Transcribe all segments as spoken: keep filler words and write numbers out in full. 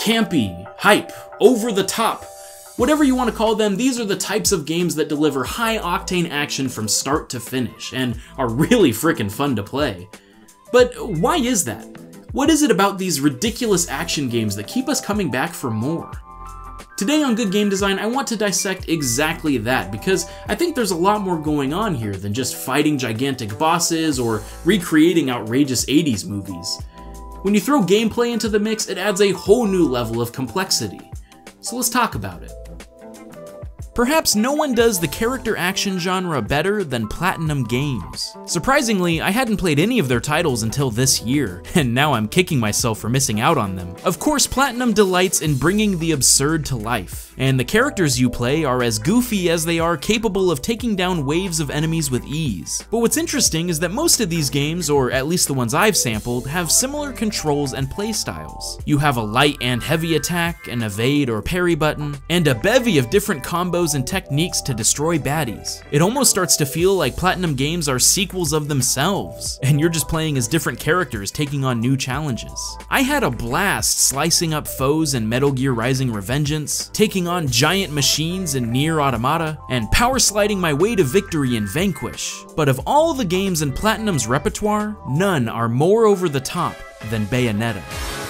campy, hype, over the top. Whatever you want to call them, these are the types of games that deliver high-octane action from start to finish, and are really frickin' fun to play. But why is that? What is it about these ridiculous action games that keep us coming back for more? Today on Good Game Design, I want to dissect exactly that, because I think there's a lot more going on here than just fighting gigantic bosses or recreating outrageous eighties movies. When you throw gameplay into the mix, it adds a whole new level of complexity. So let's talk about it. Perhaps no one does the character action genre better than Platinum Games. Surprisingly, I hadn't played any of their titles until this year, and now I'm kicking myself for missing out on them. Of course, Platinum delights in bringing the absurd to life, and the characters you play are as goofy as they are capable of taking down waves of enemies with ease. But what's interesting is that most of these games, or at least the ones I've sampled, have similar controls and playstyles. You have a light and heavy attack, an evade or parry button, and a bevy of different combos and techniques to destroy baddies. It almost starts to feel like Platinum Games are sequels of themselves, and you're just playing as different characters taking on new challenges. I had a blast slicing up foes in Metal Gear Rising: Revengeance, taking on giant machines in Nier Automata, and power sliding my way to victory in Vanquish. But of all the games in Platinum's repertoire, none are more over the top than Bayonetta.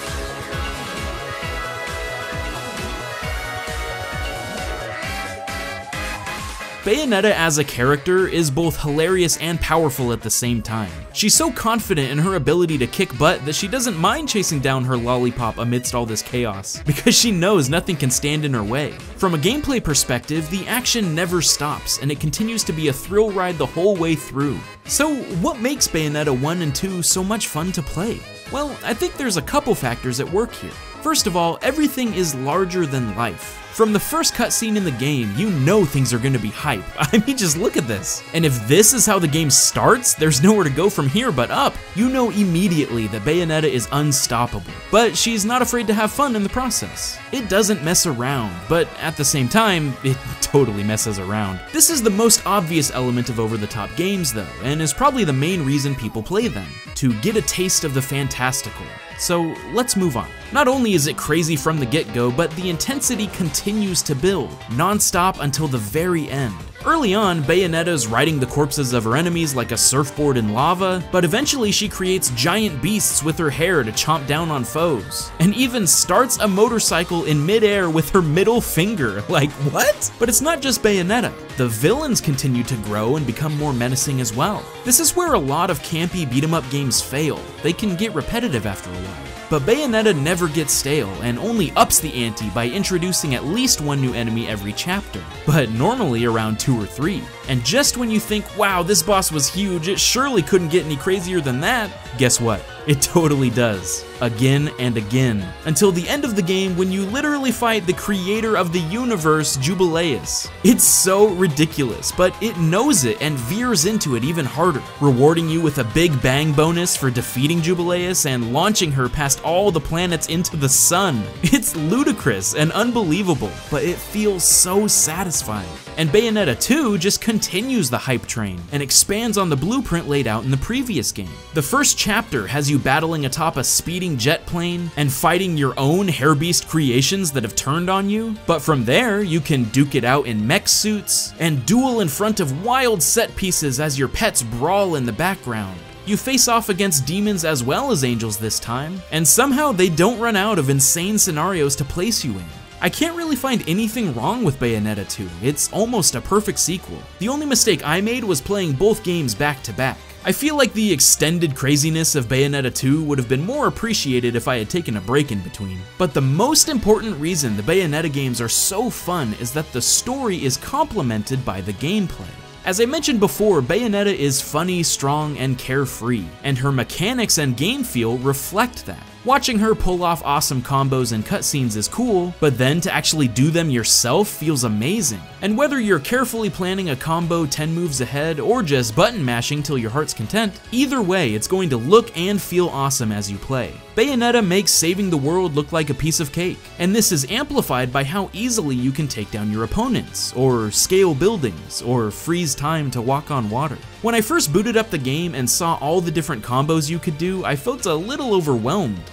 Bayonetta as a character is both hilarious and powerful at the same time. She's so confident in her ability to kick butt that she doesn't mind chasing down her lollipop amidst all this chaos, because she knows nothing can stand in her way. From a gameplay perspective, the action never stops, and it continues to be a thrill ride the whole way through. So what makes Bayonetta one and two so much fun to play? Well, I think there's a couple factors at work here. First of all, everything is larger than life. From the first cutscene in the game, you know things are gonna be hype. I mean, just look at this. And if this is how the game starts, there's nowhere to go from here but up. You know immediately that Bayonetta is unstoppable, but she's not afraid to have fun in the process. It doesn't mess around, but at the same time, it totally messes around. This is the most obvious element of over-the-top games though, and is probably the main reason people play them, to get a taste of the fantastical. So let's move on. Not only is it crazy from the get-go, but the intensity continues to build, non-stop until the very end. Early on, Bayonetta's riding the corpses of her enemies like a surfboard in lava, but eventually she creates giant beasts with her hair to chomp down on foes, and even starts a motorcycle in midair with her middle finger. Like, what? But it's not just Bayonetta. The villains continue to grow and become more menacing as well. This is where a lot of campy beat-em-up games fail. They can get repetitive after a while. But Bayonetta never gets stale, and only ups the ante by introducing at least one new enemy every chapter, but normally around two or three. And just when you think, wow, this boss was huge, it surely couldn't get any crazier than that, guess what? It totally does. Again and again. Until the end of the game when you literally fight the creator of the universe, Jubileus. It's so ridiculous, but it knows it and veers into it even harder, rewarding you with a big bang bonus for defeating Jubileus and launching her past all the planets into the sun. It's ludicrous and unbelievable, but it feels so satisfying. And Bayonetta two just continues the hype train and expands on the blueprint laid out in the previous game. The first chapter has you battling atop a speeding jet plane and fighting your own hairbeast creations that have turned on you, but from there you can duke it out in mech suits and duel in front of wild set pieces as your pets brawl in the background. You face off against demons as well as angels this time, and somehow they don't run out of insane scenarios to place you in. I can't really find anything wrong with Bayonetta two, it's almost a perfect sequel. The only mistake I made was playing both games back to back. I feel like the extended craziness of Bayonetta two would have been more appreciated if I had taken a break in between. But the most important reason the Bayonetta games are so fun is that the story is complemented by the gameplay. As I mentioned before, Bayonetta is funny, strong, and carefree, and her mechanics and game feel reflect that. Watching her pull off awesome combos and cutscenes is cool, but then to actually do them yourself feels amazing. And whether you're carefully planning a combo ten moves ahead or just button mashing till your heart's content, either way it's going to look and feel awesome as you play. Bayonetta makes saving the world look like a piece of cake, and this is amplified by how easily you can take down your opponents, or scale buildings, or freeze time to walk on water. When I first booted up the game and saw all the different combos you could do, I felt a little overwhelmed,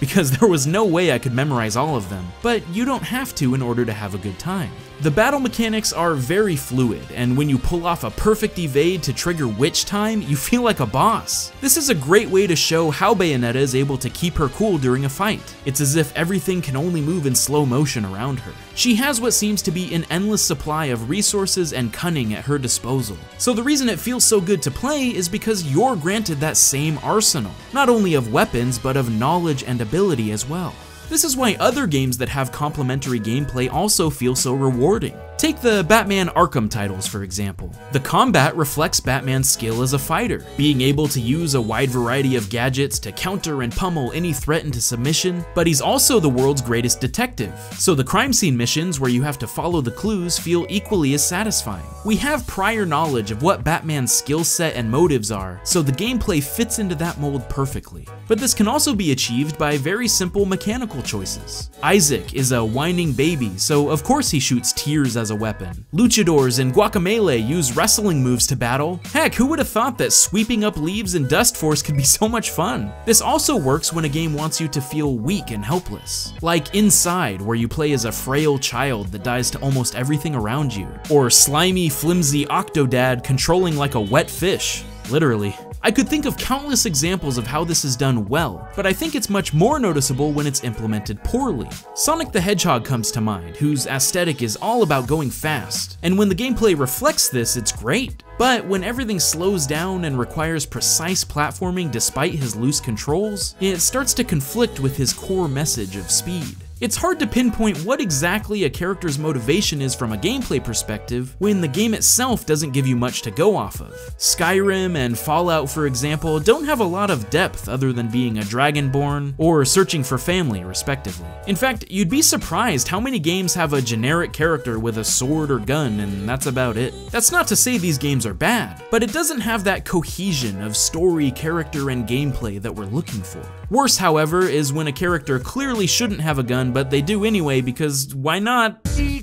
because there was no way I could memorize all of them, but you don't have to in order to have a good time. The battle mechanics are very fluid, and when you pull off a perfect evade to trigger witch time, you feel like a boss. This is a great way to show how Bayonetta is able to keep her cool during a fight. It's as if everything can only move in slow motion around her. She has what seems to be an endless supply of resources and cunning at her disposal. So the reason it feels so good to play is because you're granted that same arsenal, not only of weapons, but of knowledge and ability as well. This is why other games that have complementary gameplay also feel so rewarding. Take the Batman Arkham titles, for example. The combat reflects Batman's skill as a fighter, being able to use a wide variety of gadgets to counter and pummel any threat into submission, but he's also the world's greatest detective, so the crime scene missions where you have to follow the clues feel equally as satisfying. We have prior knowledge of what Batman's skill set and motives are, so the gameplay fits into that mold perfectly. But this can also be achieved by very simple mechanical choices. Isaac is a whining baby, so of course he shoots tears as a weapon. Luchadors and Guacamelee use wrestling moves to battle. Heck, who would have thought that sweeping up leaves in Dust Force could be so much fun? This also works when a game wants you to feel weak and helpless. Like Inside, where you play as a frail child that dies to almost everything around you. Or slimy, flimsy Octodad controlling like a wet fish. Literally. I could think of countless examples of how this is done well, but I think it's much more noticeable when it's implemented poorly. Sonic the Hedgehog comes to mind, whose aesthetic is all about going fast, and when the gameplay reflects this, it's great. But when everything slows down and requires precise platforming despite his loose controls, it starts to conflict with his core message of speed. It's hard to pinpoint what exactly a character's motivation is from a gameplay perspective when the game itself doesn't give you much to go off of. Skyrim and Fallout, for example, don't have a lot of depth other than being a dragonborn or searching for family, respectively. In fact, you'd be surprised how many games have a generic character with a sword or gun, and that's about it. That's not to say these games are bad, but it doesn't have that cohesion of story, character, and gameplay that we're looking for. Worse, however, is when a character clearly shouldn't have a gun, but they do anyway because why not?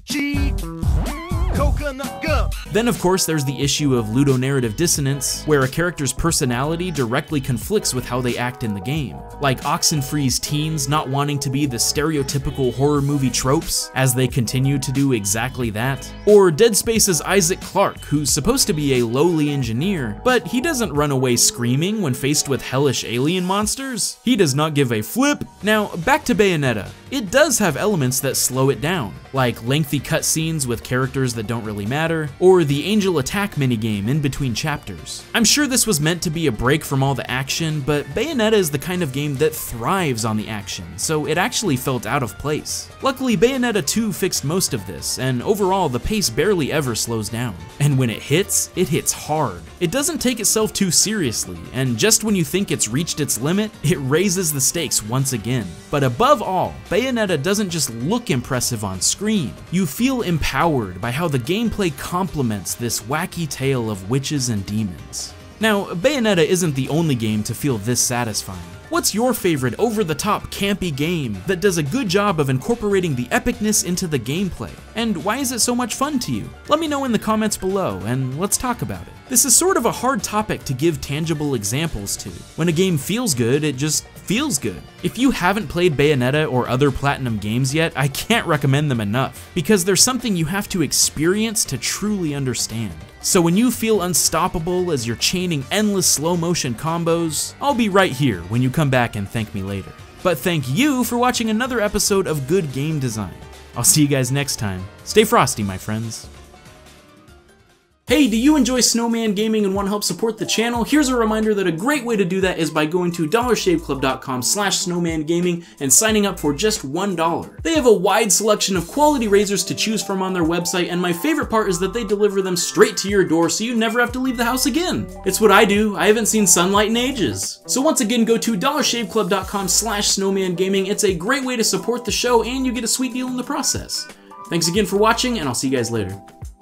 Then of course there's the issue of ludonarrative dissonance, where a character's personality directly conflicts with how they act in the game. Like Oxenfree's teens not wanting to be the stereotypical horror movie tropes, as they continue to do exactly that. Or Dead Space's Isaac Clarke, who's supposed to be a lowly engineer, but he doesn't run away screaming when faced with hellish alien monsters. He does not give a flip. Now, back to Bayonetta. It does have elements that slow it down, like lengthy cutscenes with characters that don't really matter, or the Angel Attack minigame in between chapters. I'm sure this was meant to be a break from all the action, but Bayonetta is the kind of game that thrives on the action, so it actually felt out of place. Luckily, Bayonetta two fixed most of this, and overall the pace barely ever slows down. And when it hits, it hits hard. It doesn't take itself too seriously, and just when you think it's reached its limit, it raises the stakes once again. But above all, Bayonetta doesn't just look impressive on screen. You feel empowered by how the gameplay complements this wacky tale of witches and demons. Now, Bayonetta isn't the only game to feel this satisfying. What's your favorite over-the-top campy game that does a good job of incorporating the epicness into the gameplay? And why is it so much fun to you? Let me know in the comments below, and let's talk about it. This is sort of a hard topic to give tangible examples to. When a game feels good, it just feels good. If you haven't played Bayonetta or other Platinum games yet, I can't recommend them enough, because there's something you have to experience to truly understand. So when you feel unstoppable as you're chaining endless slow motion combos, I'll be right here when you come back and thank me later. But thank you for watching another episode of Good Game Design. I'll see you guys next time. Stay frosty, my friends. Hey, do you enjoy Snowman Gaming and want to help support the channel? Here's a reminder that a great way to do that is by going to dollar shave club dot com slash snowman gaming and signing up for just one dollar. They have a wide selection of quality razors to choose from on their website, and my favorite part is that they deliver them straight to your door so you never have to leave the house again. It's what I do. I haven't seen sunlight in ages. So once again, go to dollar shave club dot com slash snowman gaming. It's a great way to support the show, and you get a sweet deal in the process. Thanks again for watching, and I'll see you guys later.